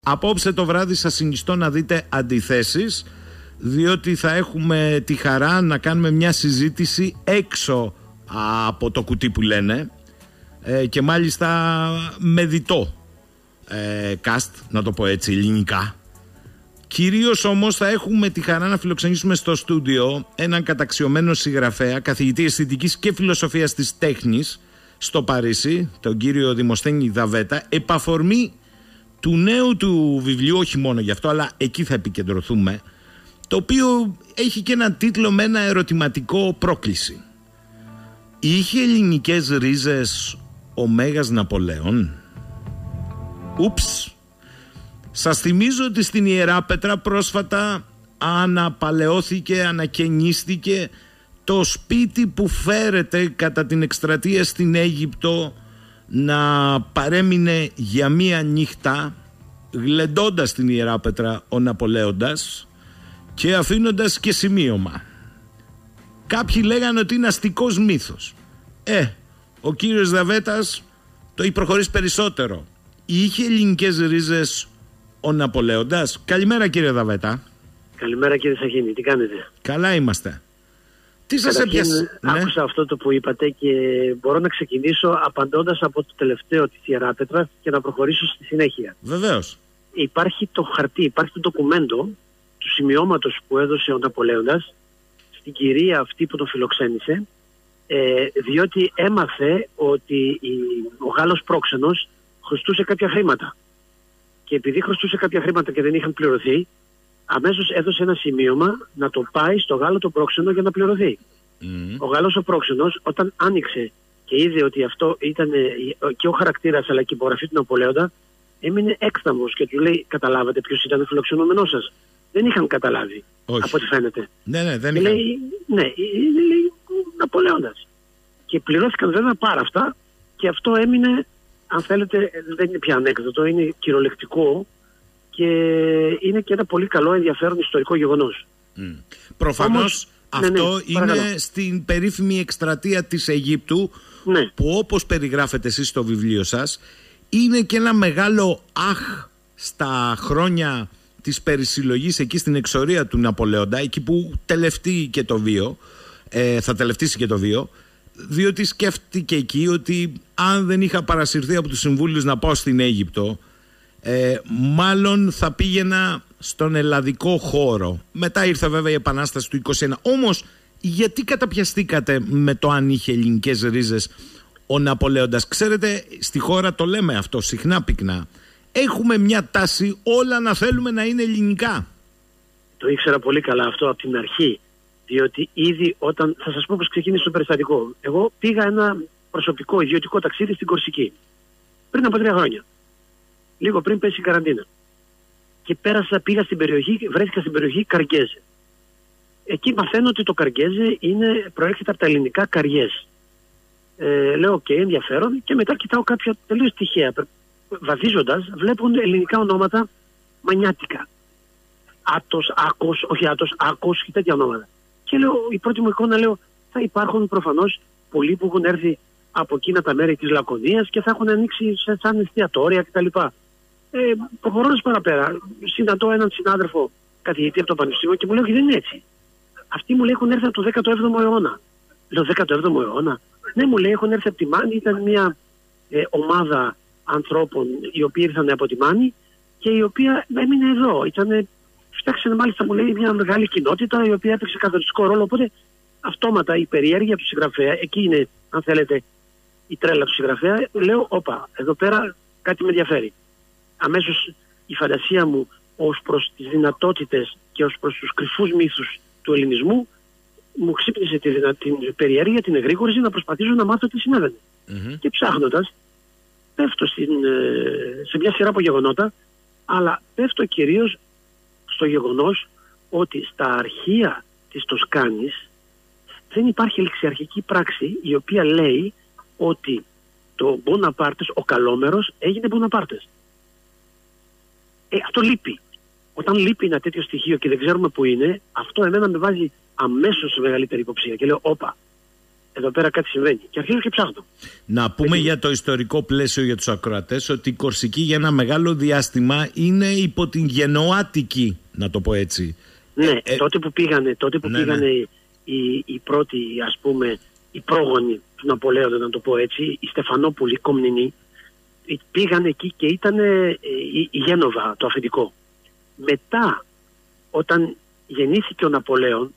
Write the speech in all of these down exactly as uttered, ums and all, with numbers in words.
Απόψε το βράδυ σας συνιστώ να δείτε αντιθέσεις, διότι θα έχουμε τη χαρά να κάνουμε μια συζήτηση έξω από το κουτί που λένε, ε, και μάλιστα με διτό ε, cast, να το πω έτσι ελληνικά. Κυρίως όμως θα έχουμε τη χαρά να φιλοξενήσουμε στο στούντιο έναν καταξιωμένο συγγραφέα, καθηγητή αισθητικής και φιλοσοφίας της τέχνης στο Παρίσι, τον κύριο Δημοσθένη Δαβέτα, επαφορμή του νέου του βιβλίου, όχι μόνο γι' αυτό, αλλά εκεί θα επικεντρωθούμε, το οποίο έχει και ένα τίτλο με ένα ερωτηματικό πρόκληση. Είχε ελληνικές ρίζες ο Μέγας Ναπολέων? Ούψ. Σας θυμίζω ότι στην Ιεράπετρα πρόσφατα αναπαλαιώθηκε, ανακαινίστηκε το σπίτι που φέρεται κατά την εκστρατεία στην Αίγυπτο να παρέμεινε για μία νύχτα, γλεντώντας την Ιεράπετρα ο Ναπολέοντας και αφήνοντας και σημείωμα. Κάποιοι λέγανε ότι είναι αστικός μύθος. Ε, ο κύριος Δαβέτας το έχει προχωρήσει περισσότερο. Είχε ελληνικές ρίζες ο Ναπολέοντας? Καλημέρα κύριε Δαβέτα. Καλημέρα κύριε Σαχίνη, τι κάνετε? Καλά είμαστε. Τι σας έπιασε? Άκουσα ναι. αυτό το που είπατε και μπορώ να ξεκινήσω απαντώντας από το τελευταίο της Ιεράπετρας και να προχωρήσω στη συνέχεια. Βεβαίως. Υπάρχει το χαρτί, υπάρχει το ντοκουμέντο του σημειώματος που έδωσε ο Ναπολέοντας στην κυρία αυτή που τον φιλοξένησε, ε, διότι έμαθε ότι η, ο Γάλλος πρόξενος χρωστούσε κάποια χρήματα. Και επειδή χρωστούσε κάποια χρήματα και δεν είχαν πληρωθεί, αμέσως έδωσε ένα σημείωμα να το πάει στο Γάλλο το πρόξενο για να πληρωθεί. Mm. Ο Γάλλος ο πρόξενος, όταν άνοιξε και είδε ότι αυτό ήταν και ο χαρακτήρας αλλά και η υπογραφή του Ναπολέοντα, έμεινε έκθαμος και του λέει: καταλάβατε ποιος ήταν ο φιλοξενούμενός σας? Δεν είχαν καταλάβει. Όχι. Από ό,τι φαίνεται. Ναι, ναι, δεν και είχαν. Λέει, ναι, λέει Ναπολέοντας. Και πληρώθηκαν βέβαια πάρα αυτά και αυτό έμεινε, αν θέλετε, δεν είναι πια ανέκδοτο, είναι κυριολεκτικό και είναι και ένα πολύ καλό ενδιαφέρον ιστορικό γεγονός. Mm. Προφανώς όμως, αυτό ναι, ναι, είναι παρακαλώ. Στην περίφημη εκστρατεία της Αιγύπτου, ναι. που όπως περιγράφετε εσείς στο βιβλίο σας, είναι και ένα μεγάλο αχ στα χρόνια της περισυλλογής εκεί στην εξορία του Ναπολέοντα, εκεί που τελευτεί και το βίο, ε, θα τελευτήσει και το βίο, διότι σκέφτηκε εκεί ότι αν δεν είχα παρασυρθεί από τους συμβούλους να πάω στην Αίγυπτο, ε, μάλλον θα πήγαινα στον ελλαδικό χώρο. Μετά ήρθε βέβαια η Επανάσταση του είκοσι ένα. Όμως γιατί καταπιαστήκατε με το αν είχε ελληνικές ρίζες ο Ναπολέοντας? Ξέρετε, στη χώρα το λέμε αυτό συχνά πυκνά. Έχουμε μια τάση όλα να θέλουμε να είναι ελληνικά. Το ήξερα πολύ καλά αυτό από την αρχή. Διότι ήδη όταν. Θα σας πω πώς ξεκίνησε το περιστατικό. Εγώ πήγα ένα προσωπικό ιδιωτικό ταξίδι στην Κορσική. Πριν από τρία χρόνια. Λίγο πριν πέσει η καραντίνα. Και πέρασα, πήγα στην περιοχή, βρέθηκα στην περιοχή Καργκέζε. Εκεί μαθαίνω ότι το Καργκέζε είναι, προέρχεται από τα ελληνικά καριές. Ε, λέω: οκ, okay, ενδιαφέρον. Και μετά κοιτάω κάποια τελείως τυχαία. Βαδίζοντας, βλέπουν ελληνικά ονόματα μανιάτικα. Άτος, Άκος, όχι Άτος, Άκος και τέτοια ονόματα. Και λέω, η πρώτη μου εικόνα, λέω, θα υπάρχουν προφανώς πολλοί που έχουν έρθει από εκείνα τα μέρη της Λακωνίας και θα έχουν ανοίξει σε, σαν εστιατόρια κτλ. Ε, προχωρώντας παραπέρα, συναντώ έναν συνάδελφο καθηγητή από το Πανεπιστήμιο και μου λέει: όχι, δεν είναι έτσι. Αυτοί μου λέει έχουν έρθει από το δέκατο έβδομο αιώνα. Λέω: δέκατο έβδομο αιώνα. Ναι, μου λέει, έχουν έρθει από τη Μάνη, ήταν μια ε, ομάδα ανθρώπων οι οποίοι ήρθαν από τη Μάνη και η οποία έμεινε εδώ. Ήτανε, φτιάξανε μάλιστα, μου λέει, μια μεγάλη κοινότητα η οποία έπαιξε καθοριστικό ρόλο. Οπότε αυτόματα η περιέργεια του συγγραφέα, εκεί είναι, αν θέλετε, η τρέλα του συγγραφέα. Λέω: όπα, εδώ πέρα κάτι με ενδιαφέρει. Αμέσως η φαντασία μου ως προς τις δυνατότητες και ως προς τους κρυφούς μύθους του ελληνισμού μου ξύπνησε τη, την περιέργεια, την εγρήγορση να προσπαθήσω να μάθω τι συνέβαινε. Mm-hmm. Και ψάχνοντας πέφτω στην, σε μια σειρά από γεγονότα, αλλά πέφτω κυρίως στο γεγονός ότι στα αρχεία της Τοσκάνης δεν υπάρχει ληξιαρχική πράξη η οποία λέει ότι το Μποναπάρτες, ο καλόμερος, έγινε Μποναπάρτες. Ε, αυτό λείπει. Όταν λείπει ένα τέτοιο στοιχείο και δεν ξέρουμε που είναι, αυτό εμένα με βάζει αμέσως σε μεγαλύτερη υποψία. Και λέω: όπα, εδώ πέρα κάτι συμβαίνει. Και αρχίζω και ψάχνω. Να πούμε Έτσι. για το ιστορικό πλαίσιο για τους ακροατές ότι η Κορσική για ένα μεγάλο διάστημα είναι υπό την Γενοάτικη, να το πω έτσι. Ναι, ε, ε, τότε που πήγανε, τότε που ναι, πήγανε ναι. οι, οι πρώτοι, ας πούμε, οι πρόγονοι του Ναπολέοντα, να το πω έτσι, οι Στεφανόπουλοι, οι Κομνηνοί, πήγαν εκεί και ήταν ε, η, η Γένοβα, το αφεντικό. Μετά, όταν γεννήθηκε ο Ναπολέον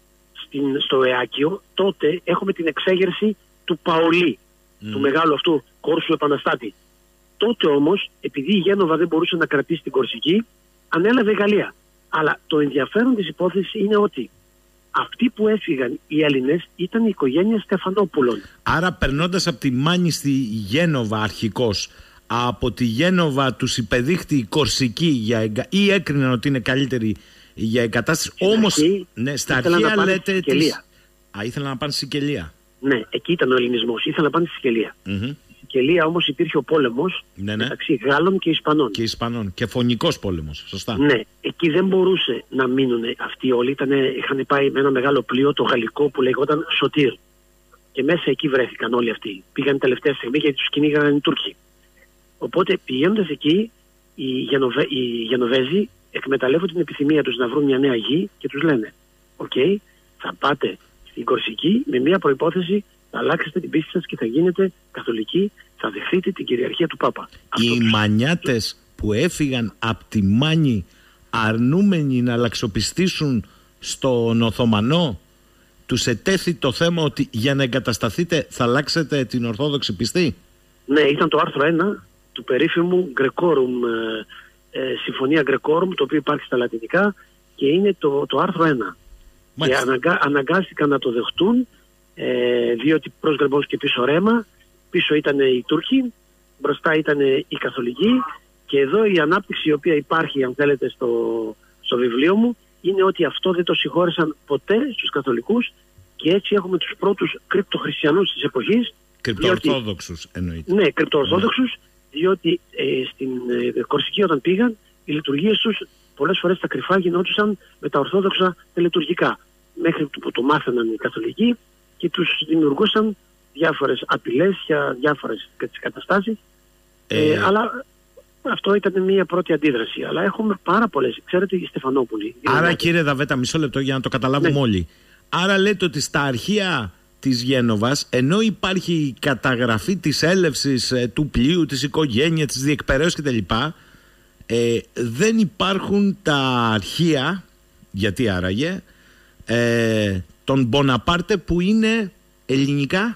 στην, στο Εάκιο, τότε έχουμε την εξέγερση του Παολί, mm. του μεγάλου αυτού Κόρσου επαναστάτη. Τότε όμως, επειδή η Γένοβα δεν μπορούσε να κρατήσει την Κορσική, ανέλαβε η Γαλλία. Αλλά το ενδιαφέρον της υπόθεσης είναι ότι αυτοί που έφυγαν οι Έλληνες ήταν η οικογένεια Στεφανόπουλων. Άρα περνώντας από τη Μάνη στη Γένοβα αρχικώς, από τη Γένοβα τους υπεδείχθη η Κορσική για εγκα... ή έκριναν ότι είναι καλύτερη για εγκατάσταση. Όμως αρχή, ναι, στα αρχαία λέτε της... Α, ήθελα να πάνε στη Σικελία. Ναι, εκεί ήταν ο ελληνισμός. Ήθελα να πάνε στη Σικελία. Mm-hmm. Στη Σικελία όμως υπήρχε ο πόλεμος, ναι, ναι, μεταξύ Γάλλων και Ισπανών. Και Ισπανών. Και φωνικός πόλεμος. Σωστά. Ναι, εκεί δεν μπορούσε να μείνουν αυτοί όλοι. Ήτανε, είχαν πάει με ένα μεγάλο πλοίο, το γαλλικό, που λεγόταν Σωτήρ. Και μέσα εκεί βρέθηκαν όλοι αυτοί. Πήγαν τελευταία στιγμή γιατί τους κυνήγαν οι Τούρκοι. Οπότε πηγαίνοντας εκεί, οι, Γενοβε... οι Γενοβέζοι εκμεταλλεύουν την επιθυμία τους να βρουν μια νέα γη και τους λένε: Οκ, okay, θα πάτε στην Κορσική με μια προϋπόθεση, θα αλλάξετε την πίστη σας και θα γίνετε καθολικοί, θα δεχθείτε την κυριαρχία του Πάπα. Οι τους... μανιάτες που έφυγαν από τη Μάνη αρνούμενοι να αλλαξοπιστήσουν στον Οθωμανό, τους ετέθη το θέμα ότι για να εγκατασταθείτε θα αλλάξετε την Ορθόδοξη πιστή. Ναι, ήταν το άρθρο ένα του περίφημου Grecorum, ε, ε, Συμφωνία Grecorum, το οποίο υπάρχει στα λατινικά και είναι το, το άρθρο ένα. Μάλιστα. Και αναγκα, αναγκάστηκαν να το δεχτούν, ε, διότι προς Γκρεμπός και πίσω Ρέμα, πίσω ήταν οι Τούρκοι, μπροστά ήταν οι Καθολικοί, και εδώ η ανάπτυξη η οποία υπάρχει, αν θέλετε, στο, στο βιβλίο μου, είναι ότι αυτό δεν το συγχώρεσαν ποτέ στους Καθολικούς, και έτσι έχουμε τους πρώτους κρυπτοχριστιανούς της εποχής. Κρυπτοορθόδοξους εννοείται. Ναι, κρυπτοορθόδοξους, ναι. Διότι ε, στην ε, Κορσική όταν πήγαν, οι λειτουργίες τους πολλές φορές στα κρυφά γινόντουσαν με τα ορθόδοξα τελετουργικά. Μέχρι που το μάθαιναν οι Καθολικοί και τους δημιουργούσαν διάφορες απειλές για διάφορες καταστάσεις. Ε, ε, αλλά αυτό ήταν μια πρώτη αντίδραση. Αλλά έχουμε πάρα πολλές. Ξέρετε, οι Στεφανόπουλοι. Άρα, δηλαδή... κύριε Δαβέτα, μισό λεπτό για να το καταλάβουμε, ναι, όλοι. Άρα λέτε ότι στα αρχεία της Γένοβας, ενώ υπάρχει η καταγραφή της έλευσης ε, του πλοίου, της οικογένειας, της διεκπαιρέωσης κτλ., ε, δεν υπάρχουν τα αρχεία, γιατί άραγε, ε, των Μποναπάρτε που είναι ελληνικά.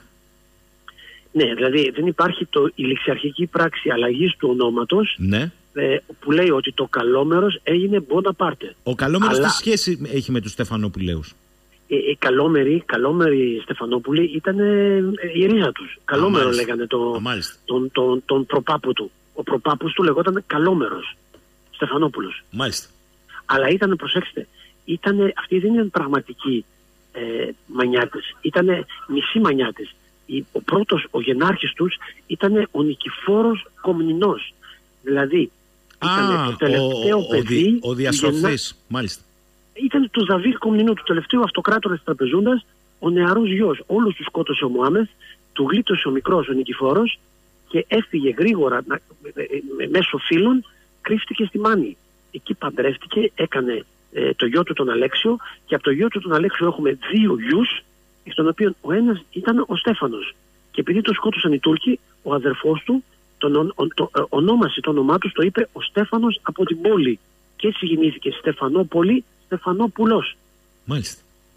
Ναι, δηλαδή δεν υπάρχει το, η ληξιαρχική πράξη αλλαγής του ονόματος, ναι, ε, που λέει ότι το Καλόμερος έγινε Μποναπάρτε. Ο Καλόμερος Αλλά... τι σχέση έχει με τους Στεφανοπουλαίους? Οι καλόμεροι, καλόμεροι Στεφανόπουλοι ήταν ε, η ρίζα τους. Καλόμερο Α, λέγανε το, τον, τον, τον προπάπου του. Ο προπάπους του λεγόταν Καλόμερος Στεφανόπουλος. Μάλιστα. Αλλά ήταν, προσέξτε, ήτανε, αυτοί δεν ήταν πραγματικοί ε, μανιάτες. Ήτανε μισοί μανιάτες. Ο πρώτος, ο γενάρχης τους ήταν ο Νικηφόρος Κομνηνός. Δηλαδή ήταν Α, το τελευταίο ο, παιδί. Ο, ο διασωθής, γεννά... μάλιστα. Ήταν του Δαβίδ Κομνηνού, του τελευταίου αυτοκράτορα της Τραπεζούντας, ο νεαρός γιος. Όλους τους σκότωσε ο Μωάμεθ, του γλίτωσε ο μικρός ο Νικηφόρος και έφυγε γρήγορα με, με, με, μέσω φίλων, κρύφτηκε στη Μάνη. Εκεί παντρεύτηκε, έκανε ε, το γιο του τον Αλέξιο, και από το γιο του τον Αλέξιο έχουμε δύο γιους, εκ των οποίων ο ένας ήταν ο Στέφανος. Και επειδή τον σκότωσαν οι Τούρκοι, ο αδερφός του τον ο, ο, το, ο, ονόμασε το όνομά του, το είπε ο Στέφανος από την πόλη. Και έτσι γεννήθηκε Στεφανόπολη, Στεφανόπουλος. Μάλιστα.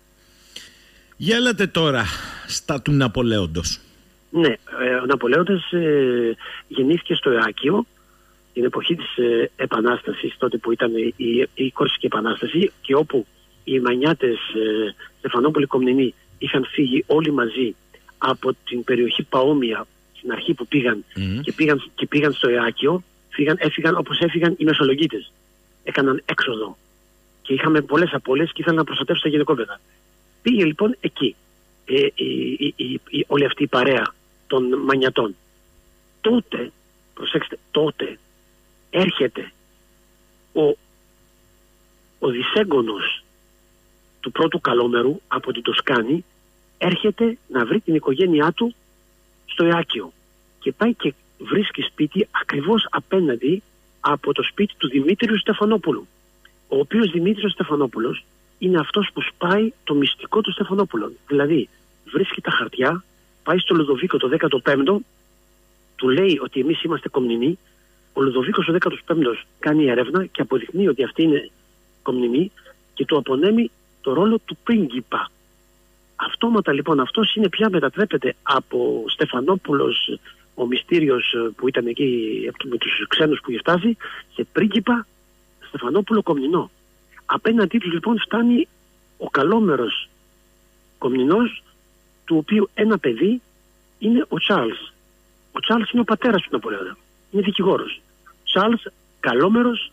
Για έλατε τώρα στα του Ναπολέοντος. Ναι, ε, ο Ναπολέοντας ε, γεννήθηκε στο Εάκιο την εποχή της ε, Επανάστασης, τότε που ήταν η, η Κορσική Επανάσταση, και όπου οι μανιάτες ε, Στεφανόπουλοι Κομνηνοί είχαν φύγει όλοι μαζί από την περιοχή Παόμια στην αρχή που πήγαν, mm-hmm. και, πήγαν και πήγαν στο Εάκιο, φύγαν, έφυγαν όπως έφυγαν οι Μεσολογγίτες. Έκαναν έξοδο. Και είχαμε πολλές απώλειες και ήθελαν να προστατεύσουν τα γυναικόπαιδα. Πήγε λοιπόν εκεί ε, η, η, η, η, όλη αυτή η παρέα των μανιατών. Τότε, προσέξτε, τότε έρχεται ο, ο δισέγγονος του πρώτου Καλόμερου από την Τοσκάνη, έρχεται να βρει την οικογένειά του στο Ηράκιο και πάει και βρίσκει σπίτι ακριβώς απέναντι από το σπίτι του Δημήτριου Στεφανόπουλου, ο οποίος Δημήτριος Στεφανόπουλος είναι αυτός που σπάει το μυστικό του Στεφανόπουλου. Δηλαδή βρίσκει τα χαρτιά, πάει στο Λουδοβίκο το δέκατο πέμπτο, του λέει ότι εμείς είμαστε κομνηνοί. Ο Λουδοβίκος ο δέκατος πέμπτος κάνει έρευνα και αποδεικνύει ότι αυτοί είναι κομνηνοί και του απονέμει το ρόλο του πρίγκιπα. Αυτόματα λοιπόν αυτός είναι πια μετατρέπεται από Στεφανόπουλος, ο μυστήριος που ήταν εκεί με τους ξένους που είχε φτάσει, σε πρίγκιπα Στεφανόπουλο κομνηνό. Απέναντί του λοιπόν φτάνει ο καλόμερος κομνηνός, του οποίου ένα παιδί είναι ο Τσάρλς. Ο Τσάρλς είναι ο πατέρας του Ναπολέοντα. Είναι δικηγόρος. Τσάρλς καλόμερος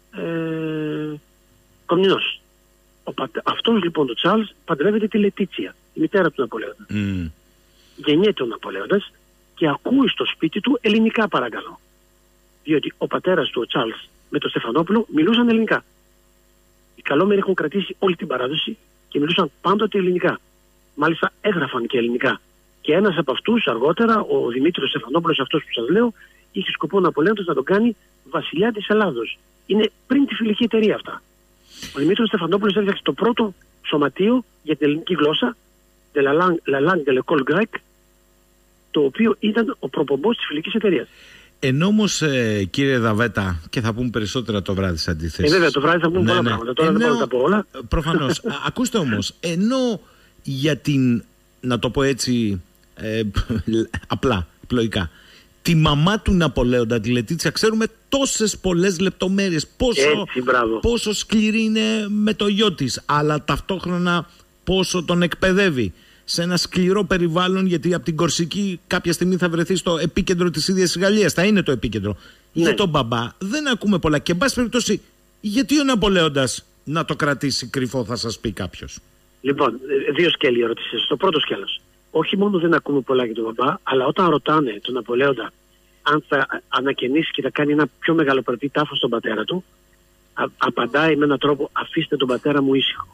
ε, κομνηνός. Ο πατε... Αυτός λοιπόν ο Τσάρλς παντρεύεται τη Λετίτσια, η μητέρα του Ναπολέοντα. Mm. Γεννιέται ο Ναπολέοντας και ακούει στο σπίτι του ελληνικά, παρακαλώ. Διότι ο πατέρας του, ο Τσάρλς, με τον Στεφανόπουλο μιλούσαν ελληνικά. Οι καλόμεροι έχουν κρατήσει όλη την παράδοση και μιλούσαν πάντοτε ελληνικά. Μάλιστα έγραφαν και ελληνικά. Και ένας από αυτούς αργότερα, ο Δημήτριος Στεφανόπουλος, αυτός που σας λέω, είχε σκοπό ο Ναπολέοντας να τον κάνει βασιλιά της Ελλάδος. Είναι πριν τη φιλική εταιρεία αυτά. Ο Δημήτριος Στεφανόπουλος έφτιαξε το πρώτο σωματείο για την ελληνική γλώσσα, de la langue, la langue de l'école grecque, το οποίο ήταν ο προπομπός της φιλικής εταιρείας. Ενώ όμως, ε, κύριε Δαβέτα, και θα πούμε περισσότερα το βράδυ στις αντιθέσεις. Ε, βέβαια, το βράδυ θα πούμε ναι, πολλά ναι. πράγματα. Τώρα ενώ, δεν μπορώ να τα πω όλα. Προφανώς. Ακούστε όμως, ενώ για την, να το πω έτσι, ε, απλά, πλοϊκά, τη μαμά του Ναπολέοντα, τη Λετίτσια, ξέρουμε τόσες πολλές λεπτομέρειες. Πόσο, έτσι, πόσο σκληρή είναι με το γιο της, αλλά ταυτόχρονα πόσο τον εκπαιδεύει σε ένα σκληρό περιβάλλον, γιατί από την Κορσική κάποια στιγμή θα βρεθεί στο επίκεντρο της ίδιας της Γαλλίας. Θα είναι το επίκεντρο. Ναι. Για τον μπαμπά δεν ακούμε πολλά. Και εν πάση περιπτώσει, γιατί ο Ναπολέοντας να το κρατήσει κρυφό, θα σας πει κάποιος. Λοιπόν, δύο σκέλη ερώτησες. Το πρώτο σκέλος. Όχι μόνο δεν ακούμε πολλά για τον μπαμπά, αλλά όταν ρωτάνε τον Ναπολέοντα αν θα ανακαινήσει και θα κάνει ένα πιο μεγαλοπρεπή τάφο στον πατέρα του, α, απαντάει με έναν τρόπο: αφήστε τον πατέρα μου ήσυχο.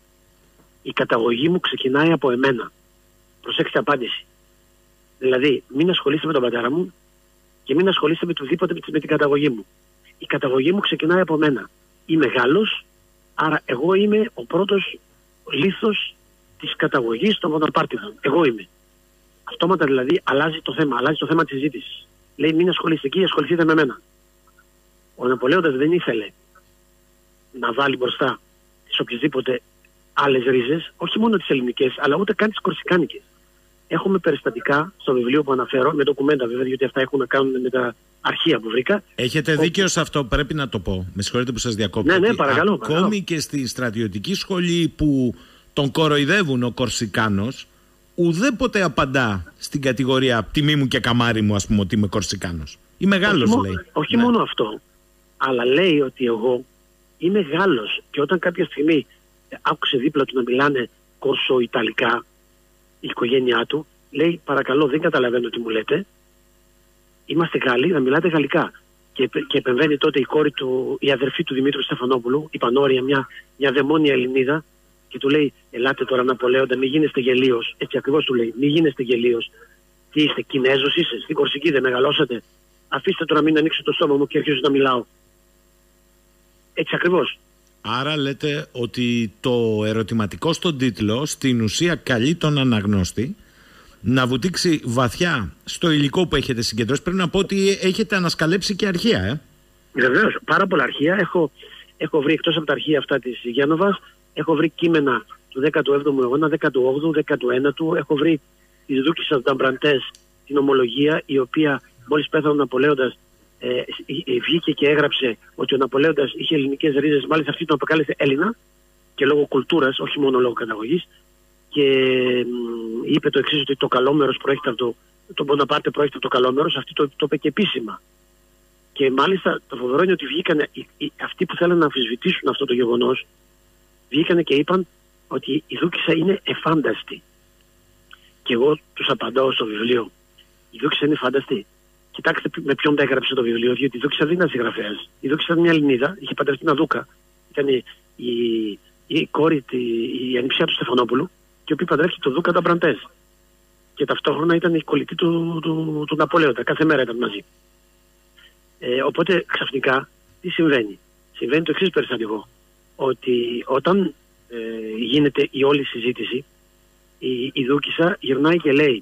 Η καταγωγή μου ξεκινάει από εμένα. Προσέξτε απάντηση. Δηλαδή, μην ασχολείστε με τον πατέρα μου και μην ασχολείστε με οτιδήποτε με την καταγωγή μου. Η καταγωγή μου ξεκινάει από μένα. Είμαι Γάλλος, άρα εγώ είμαι ο πρώτος λίθος της καταγωγής των Βοναπάρτιδων. Εγώ είμαι. Αυτόματα δηλαδή αλλάζει το θέμα, αλλάζει το θέμα της συζήτησης. Λέει: μην ασχολείστε εκεί, ασχοληθείτε με μένα. Ο Ναπολέοντας δεν ήθελε να βάλει μπροστά τις οποιασδήποτε άλλες ρίζες, όχι μόνο τις ελληνικές, αλλά ούτε καν τις κορσικάνικες. Έχουμε περιστατικά στο βιβλίο που αναφέρω, με ντοκουμέντα βέβαια, γιατί αυτά έχουν να κάνουν με τα αρχεία που βρήκα. Έχετε ο... δίκιο σε αυτό, πρέπει να το πω. Με συγχωρείτε που σας διακόπτω. Ναι, ναι, παρακαλώ. Ακόμη παρακαλώ. Και στη στρατιωτική σχολή που τον κοροϊδεύουν ο Κορσικάνος, ουδέποτε απαντά στην κατηγορία τιμή μου και καμάρι μου, ας πούμε, ότι είμαι Κορσικάνος. Είμαι Γάλλος, όχι, λέει. Όχι ναι. μόνο αυτό, αλλά λέει ότι εγώ είμαι Γάλλος και όταν κάποια στιγμή άκουσε δίπλα του να μιλάνε κορσοϊταλικά η οικογένειά του, λέει: παρακαλώ, δεν καταλαβαίνω τι μου λέτε. Είμαστε Γάλλοι, να μιλάτε γαλλικά. Και, και επεμβαίνει τότε η κόρη του, η αδερφή του Δημήτρου Στεφανόπουλου, η Πανόρια, μια, μια δαιμόνια Ελληνίδα, και του λέει: ελάτε τώρα, Ναπολέοντα, μην γίνεστε γελίος. Έτσι ακριβώς του λέει: μην γίνεστε γελίος. Τι είστε, Κινέζος είσαι, στην Κορσική δεν μεγαλώσατε. Αφήστε τώρα, μην ανοίξω το στόμα μου και αρχίζω να μιλάω. Έτσι ακριβώς. Άρα λέτε ότι το ερωτηματικό στον τίτλο στην ουσία καλεί τον αναγνώστη να βουτήξει βαθιά στο υλικό που έχετε συγκεντρώσει. Πρέπει να πω ότι έχετε ανασκαλέψει και αρχεία, ε. Βεβαίως, πάρα πολλά αρχεία. Έχω, έχω βρει εκτός από τα αρχεία αυτά της Γένοβας, έχω βρει κείμενα του δέκατου έβδομου αιώνα, δέκατου όγδοου, δέκατου ένατου. Έχω βρει τη Δούκισσα Νταμπραντές, την ομολογία, η οποία μόλις πέθανε ο Ναπολέοντας, Ε, βγήκε και έγραψε ότι ο Ναπολέοντας είχε ελληνικές ρίζες. Μάλιστα αυτή τον αποκάλεσε Έλληνα και λόγω κουλτούρας, όχι μόνο λόγω καταγωγής, και μ, είπε το εξής, ότι το καλό μέρος προέρχεται από το, το Μποναπάρτε προέρχεται από το καλό μέρος. Αυτή το, το είπε και επίσημα. Και μάλιστα το φοβερό είναι ότι βγήκαν οι, οι, αυτοί που θέλουν να αμφισβητήσουν αυτό το γεγονός, βγήκαν και είπαν ότι η Δούκισσα είναι εφάνταστη. Και εγώ τους απαντάω στο βιβλίο: η Δούκισσα είναι φάνταστη. Κοιτάξτε με ποιον τα έγραψε το βιβλίο, διότι η Δούκισσα δεν ήταν συγγραφέας. Η Δούκισσα ήταν μια Ελληνίδα, είχε παντρευτεί ένα Δούκα. Ήταν η, η, η κόρη, η, η ανιψιά του Στεφανόπουλου και ο Πιπαντράκη το Δούκα τα Μπραντές. Και ταυτόχρονα ήταν η κολλητή του, του, του Ναπολέοντα. Κάθε μέρα ήταν μαζί. Ε, οπότε ξαφνικά τι συμβαίνει. Συμβαίνει το εξής περιστατικό. Ότι όταν ε, γίνεται η όλη συζήτηση, η, η Δούκισσα γυρνάει και λέει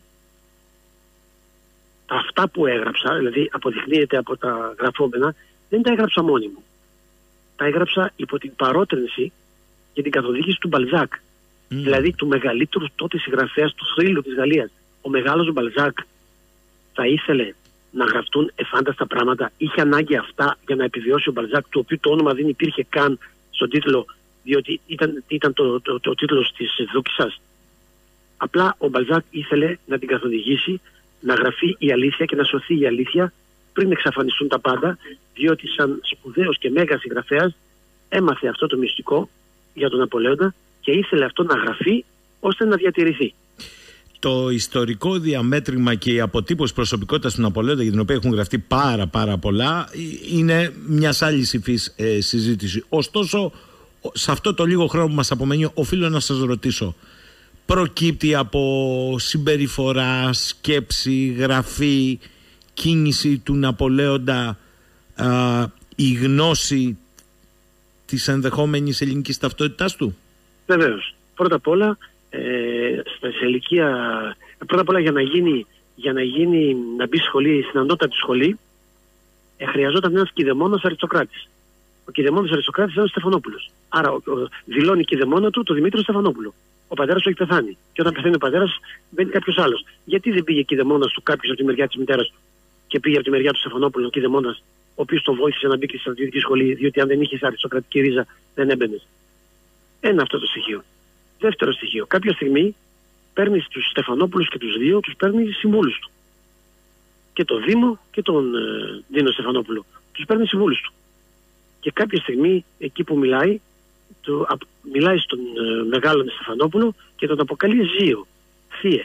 αυτά που έγραψα, δηλαδή αποδεικνύεται από τα γραφόμενα, δεν τα έγραψα μόνη μου. Τα έγραψα υπό την παρότρινση και την καθοδήγηση του Μπαλζάκ. Mm. Δηλαδή του μεγαλύτερου τότε συγγραφέας του θρύλου της Γαλλίας. Ο μεγάλος Μπαλζάκ θα ήθελε να γραφτούν εφάνταστα πράγματα. Είχε ανάγκη αυτά για να επιβιώσει ο Μπαλζάκ, του οποίου το όνομα δεν υπήρχε καν στον τίτλο, διότι ήταν, ήταν το, το, το, το τίτλος της Δούκισσας. Απλά ο Μπαλζάκ ήθελε να την καθοδηγήσει, να γραφεί η αλήθεια και να σωθεί η αλήθεια πριν εξαφανιστούν τα πάντα, διότι σαν σπουδαίος και μέγας συγγραφέας έμαθε αυτό το μυστικό για τον Ναπολέοντα και ήθελε αυτό να γραφεί ώστε να διατηρηθεί. Το ιστορικό διαμέτρημα και η αποτύπωση προσωπικότητας του Ναπολέοντα, για την οποία έχουν γραφτεί πάρα πάρα πολλά, είναι μιας άλλης υφής ε, συζήτηση. Ωστόσο, σε αυτό το λίγο χρόνο που μας απομένει, οφείλω να σας ρωτήσω, προκύπτει από συμπεριφορά, σκέψη, γραφή, κίνηση του Ναπολέοντα α, η γνώση της ενδεχόμενης ελληνικής ταυτότητάς του? Βεβαίως. Πρώτα απ' όλα, ε, σε ηλικία, πρώτα απ' όλα για να γίνει, για να, γίνει, να μπει σχολή, στην ανώτατη σχολή, ε, χρειαζόταν ένας κηδεμόνας αριστοκράτης. Ο κηδεμόνας αριστοκράτης ήταν ο Στεφανόπουλος. Άρα ο, ο, δηλώνει κηδεμόνα του το Δημήτριο Στεφανόπουλο. Ο πατέρας του έχει πεθάνει. Και όταν πεθαίνει ο πατέρας, μπαίνει κάποιος άλλος. Γιατί δεν πήγε κηδεμόνας του κάποιος από τη μεριά της μητέρας του και πήγε από τη μεριά του Στεφανόπουλου, κηδεμόνας, ο οποίος τον βοήθησε να μπει και στη στρατιωτική σχολή, διότι αν δεν είχε αριστοκρατική ρίζα δεν έμπαινε. Ένα αυτό το στοιχείο. Δεύτερο στοιχείο. Κάποια στιγμή παίρνει τους Στεφανόπουλους και τους δύο, τους παίρνει συμβούλους του. Και τον Δήμο και τον ε, Δίνο Στεφανόπουλο. Τους παίρνει συμβούλους του. Και κάποια στιγμή εκεί που μιλάει, το, α, μιλάει στον ε, μεγάλο Στεφανόπουλο και τον αποκαλεί Ζήο. Θύε.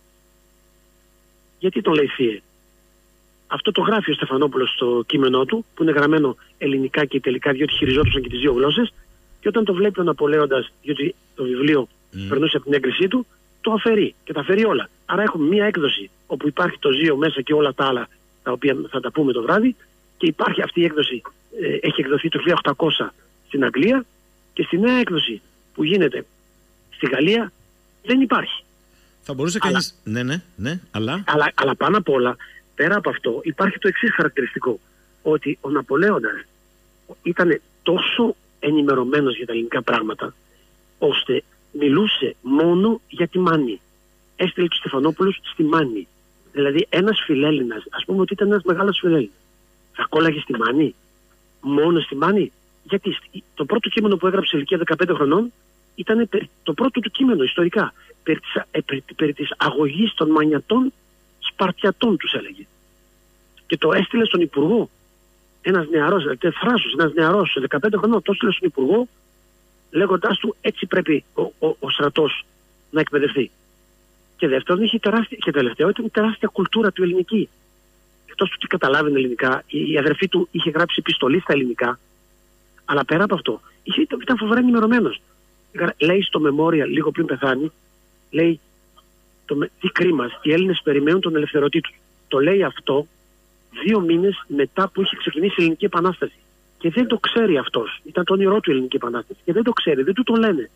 Γιατί τον λέει Θύε? Αυτό το γράφει ο Στεφανόπουλος στο κείμενό του, που είναι γραμμένο ελληνικά και ιταλικά, διότι χειριζόντουσαν και τις δύο γλώσσες. Και όταν το βλέπει ο Ναπολέοντας, διότι το βιβλίο mm. περνούσε από την έγκρισή του, το αφαιρεί και τα αφαιρεί όλα. Άρα έχουμε μία έκδοση όπου υπάρχει το Ζήο μέσα και όλα τα άλλα, τα οποία θα τα πούμε το βράδυ, και υπάρχει αυτή η έκδοση, ε, έχει εκδοθεί το χίλια οκτακόσια στην Αγγλία, και στη νέα έκδοση που γίνεται στη Γαλλία δεν υπάρχει. Θα μπορούσε αλλά... κανείς... Ναι, ναι, ναι, αλλά... αλλά... Αλλά πάνω απ' όλα, πέρα από αυτό, υπάρχει το εξής χαρακτηριστικό, ότι ο Ναπολέοντας ήταν τόσο ενημερωμένος για τα ελληνικά πράγματα, ώστε μιλούσε μόνο για τη Μάνη. Έστειλε τους Στεφανόπουλους στη Μάνη. Δηλαδή ένας φιλέλληνας, ας πούμε ότι ήταν ένας μεγάλος φιλέλληνας, θα κόλλαγε στη Μάνη, μόνο στη Μάνη? Γιατί το πρώτο κείμενο που έγραψε σε ηλικία δεκαπέντε χρονών ήταν το πρώτο του κείμενο ιστορικά, περί της, ε, περί, περί της αγωγής των Μανιατών Σπαρτιατών, τους έλεγε. Και το έστειλε στον Υπουργό. Ένας νεαρός, θράσος, ένας νεαρός, δεκαπέντε χρονών, το έστειλε στον Υπουργό, λέγοντάς του έτσι πρέπει ο, ο, ο στρατός να εκπαιδευτεί. Και δεύτερον, είχε τεράστια, και τελευταίο, ήταν τεράστια κουλτούρα του ελληνική. Εκτός του ότι καταλάβαινε ελληνικά, η, η αδερφή του είχε γράψει επιστολή στα ελληνικά, αλλά πέρα από αυτό, είχε, ήταν φοβερά ενημερωμένος. Λέει στο Memorial, λίγο πριν πεθάνει, λέει, το, τι κρίμα, οι Έλληνες περιμένουν τον ελευθερωτή του. Το λέει αυτό δύο μήνες μετά που είχε ξεκινήσει η Ελληνική Επανάσταση. Και δεν το ξέρει αυτός. Ήταν το όνειρό του η Ελληνική Επανάσταση. Και δεν το ξέρει, δεν του το λένε.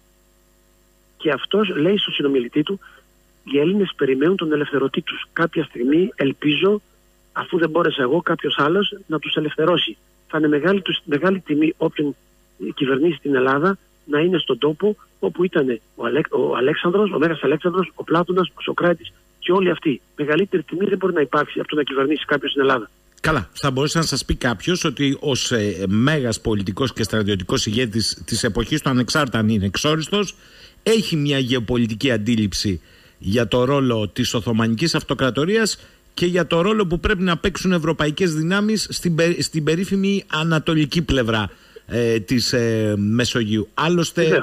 Και αυτός λέει στο συνομιλητή του, οι Έλληνες περιμένουν τον ελευθερωτή τους. Κάποια στιγμή ελπίζω, αφού δεν μπόρεσα εγώ, κάποιος άλλος να τους ελευθερώσει. Θα είναι μεγάλη, τους, μεγάλη τιμή όποιον κυβερνήσει την Ελλάδα να είναι στον τόπο όπου ήταν ο, Αλέξ, ο Αλέξανδρος, ο Μέγας Αλέξανδρος, ο Πλάτωνας, ο Σοκράτης και όλοι αυτοί. Μεγαλύτερη τιμή δεν μπορεί να υπάρξει από το να κυβερνήσει κάποιος στην Ελλάδα. Καλά, θα μπορούσε να σας πει κάποιος ότι ως ε, μέγας πολιτικός και στρατιωτικός ηγέτης της εποχής του, ανεξάρτητα αν είναι εξόριστος, έχει μια γεωπολιτική αντίληψη για το ρόλο της Οθωμανικής Αυτοκρατορίας και για το ρόλο που πρέπει να παίξουν ευρωπαϊκές δυνάμεις στην, πε, στην περίφημη ανατολική πλευρά ε, της ε, Μεσογείου. Άλλωστε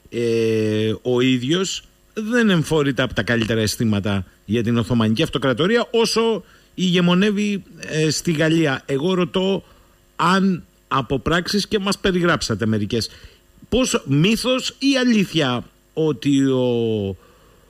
ε, ο ίδιος δεν εμφορείται από τα καλύτερα αισθήματα για την Οθωμανική Αυτοκρατορία όσο ηγεμονεύει ε, στη Γαλλία. Εγώ ρωτώ αν από πράξεις, και μας περιγράψατε μερικές, πώς μύθος ή αλήθεια ότι ο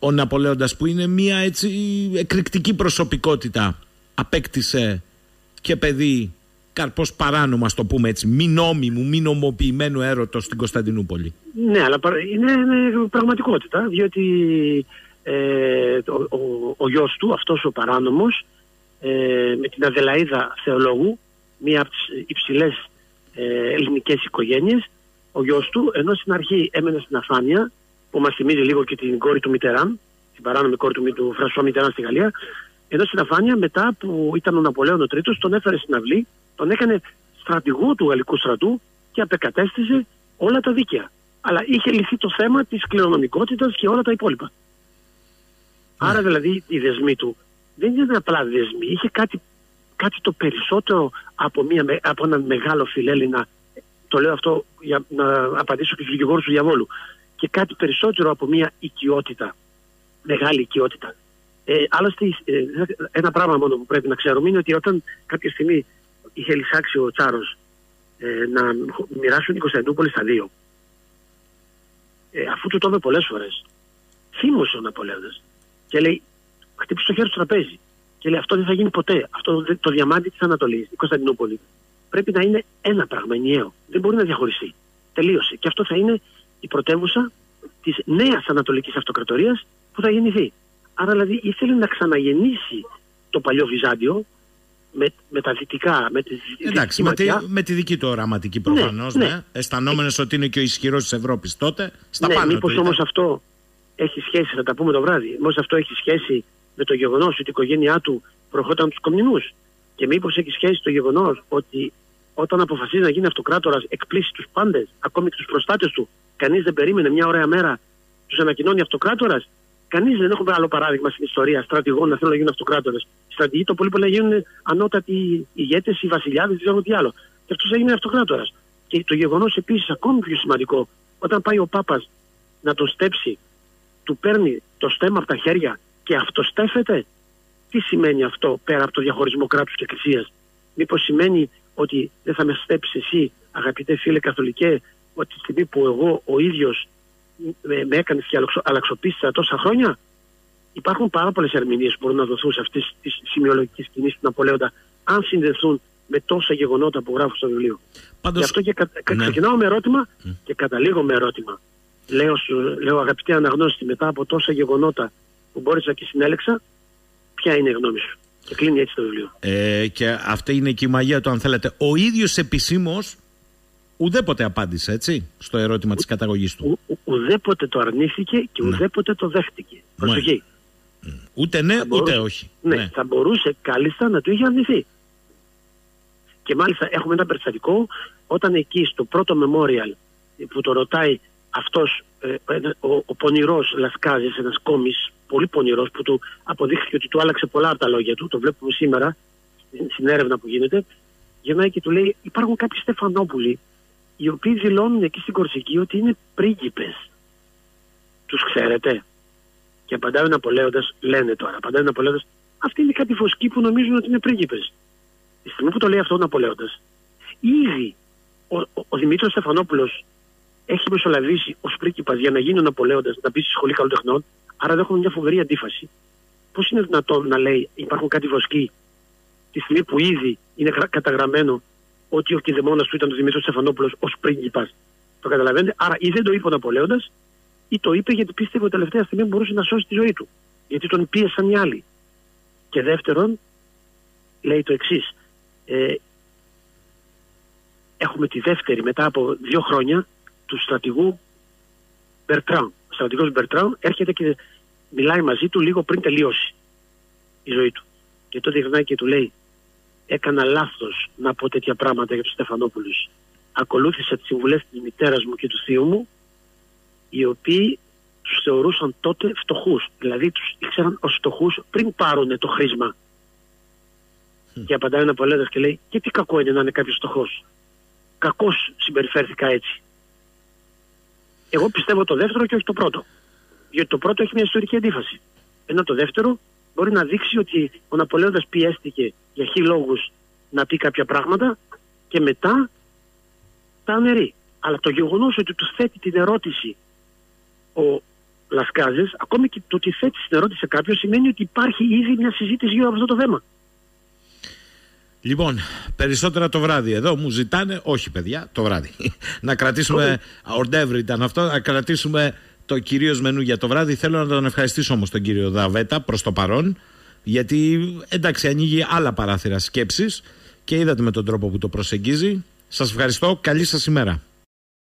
ο Ναπολέοντας, που είναι μια έτσι εκρηκτική προσωπικότητα, απέκτησε και παιδί καρπός παράνομο, ας το πούμε έτσι, μη νόμιμου, μη νομοποιημένου έρωτος στην Κωνσταντινούπολη. Ναι, αλλά είναι, είναι πραγματικότητα, διότι ε, ο, ο, ο γιος του, αυτός ο παράνομος, ε, με την Αδελαΐδα Θεολόγου, μία από τις υψηλές ε, ελληνικές οικογένειες, ο γιος του, ενώ στην αρχή έμενε στην αφάνεια, που μας θυμίζει λίγο και την κόρη του Μιτεράν, την παράνομη κόρη του, του Φρανσουά Μιτεράν στη Γαλλία, ενώ στην αφάνεια, μετά που ήταν ο Ναπολέον ο Τρίτος, τον έφερε στην αυλή, τον έκανε στρατηγό του γαλλικού στρατού και απεκατέστησε όλα τα δίκαια. Αλλά είχε λυθεί το θέμα της κληρονομικότητας και όλα τα υπόλοιπα. Yeah. Άρα δηλαδή οι δεσμοί του δεν ήταν απλά δεσμοί, είχε κάτι, κάτι το περισσότερο από, μια, από έναν μεγάλο φιλέλληνα. Το λέω αυτό για να απαντήσω και στους δικηγόρους του διαβόλου. Και κάτι περισσότερο από μια οικειότητα, μεγάλη οικειότητα. Ε, άλλωστε, ε, ένα πράγμα μόνο που πρέπει να ξέρουμε είναι ότι όταν κάποια στιγμή είχε λυσάξει ο Τσάρος ε, να μοιράσουν την Κωνσταντινούπολη στα δύο, ε, αφού του το είπε πολλές φορές, θύμωσε ο Ναπολέοντας και λέει, χτύπησε το χέρι στο τραπέζι και λέει, αυτό δεν θα γίνει ποτέ. Αυτό το διαμάντι της Ανατολής, η Κωνσταντινούπολη, πρέπει να είναι ένα πράγμα ενιαίο. Δεν μπορεί να διαχωριστεί. Τελείωσε. Και αυτό θα είναι η πρωτεύουσα της νέας Ανατολικής Αυτοκρατορίας που θα γεννηθεί. Άρα δηλαδή ήθελε να ξαναγεννήσει το παλιό Βυζάντιο με, με τα δυτικά, με τη δυτική. Εντάξει, με τη, με τη δική του οραματική προφανώς, ναι, ναι. ναι. Αισθανόμενος ότι είναι και ο ισχυρός της Ευρώπης τότε, στα ναι, πάνω του. Μήπως όμως αυτό έχει σχέση, θα τα πούμε το βράδυ, μήπως αυτό έχει σχέση με το γεγονός ότι η οικογένειά του προχώταν τους κομμουνινούς και μήπως έχει σχέση το γεγονός ότι όταν αποφασίζει να γίνει αυτοκράτορας εκπλήσει τους πάντες, ακόμη και τους προστάτες του, κανείς δεν περίμενε μια ωραία μέρα, τους ανακοινώνει αυτοκράτορας. Κανείς δεν έχουμε άλλο παράδειγμα στην ιστορία στρατηγών να θέλουν να γίνουν αυτοκράτορες. Οι στρατηγοί το πολύ πολύ να γίνουν ανώτατοι ηγέτες, οι βασιλιάδες, δεν ξέρω τι άλλο. Και αυτός έγινε αυτοκράτορας. Και το γεγονός επίσης, ακόμη πιο σημαντικό, όταν πάει ο Πάπας να τον στέψει, του παίρνει το στέμμα από τα χέρια και αυτοστέφεται. Τι σημαίνει αυτό πέρα από το διαχωρισμό κράτους και εκκλησίας? Μήπως σημαίνει ότι δεν θα με στέψεις εσύ, αγαπητέ φίλε Καθολικέ, ότι τη στιγμή που εγώ ο ίδιος με, με έκανες και αλλαξοπίστησα τόσα χρόνια? Υπάρχουν πάρα πολλές ερμηνείες που μπορούν να δοθούν σε αυτές τις σημειολογικές κινήσεις του Ναπολέοντα, αν συνδεθούν με τόσα γεγονότα που γράφω στο βιβλίο. Πάντως, γι' αυτό και κα, ναι. ξεκινάω με ερώτημα mm. και καταλήγω με ερώτημα. Λέω, σου, λέω αγαπητέ αναγνώστη, μετά από τόσα γεγονότα που μπόρεσα και συνέλεξα, ποια είναι η γνώμη σου? Και κλείνει έτσι το βιβλίο. Ε, και αυτή είναι και η μαγεία του, αν θέλετε. Ο ίδιος επισήμως ουδέποτε απάντησε, έτσι, στο ερώτημα της καταγωγής του. Ο, ο, ουδέποτε το αρνήθηκε και ναι. ουδέποτε το δέχτηκε. Προσοχή. Ναι. Ούτε ναι, θα ούτε μπορούσε, όχι. Ναι, ναι, θα μπορούσε κάλλιστα να του είχε αρνηθεί. Και μάλιστα έχουμε ένα περιστατικό όταν εκεί στο πρώτο memorial που το ρωτάει αυτός ε, ο, ο πονηρός Λασκάζης, ένας κόμις πολύ πονηρός που του αποδείχθηκε ότι του άλλαξε πολλά από τα λόγια του, το βλέπουμε σήμερα στην έρευνα που γίνεται, γυρνάει και του λέει, υπάρχουν κάποιοι Στεφανόπουλοι οι οποίοι δηλώνουν εκεί στην Κορσική ότι είναι πρίγκιπες. Τους ξέρετε? Και απαντάει ο Ναπολέοντας, λένε τώρα, απαντάει ο Ναπολέοντας, αυτοί είναι κάποιοι φωσκοί που νομίζουν ότι είναι πρίγκιπες. Τη στιγμή που το λέει αυτό ο Ναπολέοντας, ήδη ο, ο, ο Δημήτριος Στεφανόπουλος έχει μεσολαβήσει ως πρίγκιπας για να γίνει ο Ναπολέοντας, να μπει στη σχολή καλλιτεχνών, άρα έχουμε μια φοβερή αντίφαση. Πώς είναι δυνατόν να λέει υπάρχουν κάτι βοσκοί, τη στιγμή που ήδη είναι καταγραμμένο ότι ο κηδεμόνας του ήταν ο Δημήτρης Στεφανόπουλος ως πρίγκιπας? Το καταλαβαίνετε? Άρα ή δεν το είπε ο Ναπολέοντας, ή το είπε γιατί πίστευε ότι τελευταία στιγμή μπορούσε να σώσει τη ζωή του. Γιατί τον πίεσαν οι άλλοι. Και δεύτερον, λέει το εξής. Ε, έχουμε τη δεύτερη μετά από δύο χρόνια του στρατηγού Μπερτράν. Ο στρατηγός Μπερτράν έρχεται και μιλάει μαζί του λίγο πριν τελειώσει η ζωή του. Και τότε γυρνάει και του λέει, έκανα λάθος να πω τέτοια πράγματα για τους Στεφανόπουλους. Ακολούθησα τις συμβουλές της μητέρας μου και του θείου μου, οι οποίοι τους θεωρούσαν τότε φτωχούς. Δηλαδή τους ήξεραν ως φτωχούς πριν πάρουν το χρήσμα. Mm. Και απαντάει ο Ναπολέοντας και λέει, και τι κακό είναι να είναι κάποιος φτωχός? Κακώς συμπεριφέρθηκα έτσι. Εγώ πιστεύω το δεύτερο και όχι το πρώτο. Γιατί το πρώτο έχει μια ιστορική αντίφαση. Ενώ το δεύτερο μπορεί να δείξει ότι ο Ναπολέοντας πιέστηκε για χι λόγους να πει κάποια πράγματα και μετά τα αναιρεί. Αλλά το γεγονός ότι του θέτει την ερώτηση ο λασκάζεις, ακόμη και το ότι θέτεις την ερώτηση σε κάποιον σημαίνει ότι υπάρχει ήδη μια συζήτηση γύρω από αυτό το θέμα. Λοιπόν, περισσότερα το βράδυ εδώ μου ζητάνε, όχι παιδιά, το βράδυ. Να κρατήσουμε, ορντεύρ ήταν αυτό, να κρατήσουμε το κυρίως μενού για το βράδυ. Θέλω να τον ευχαριστήσω όμως τον κύριο Δαβέτα προς το παρόν, γιατί εντάξει ανοίγει άλλα παράθυρα σκέψης και είδατε με τον τρόπο που το προσεγγίζει. Σας ευχαριστώ, καλή σας ημέρα.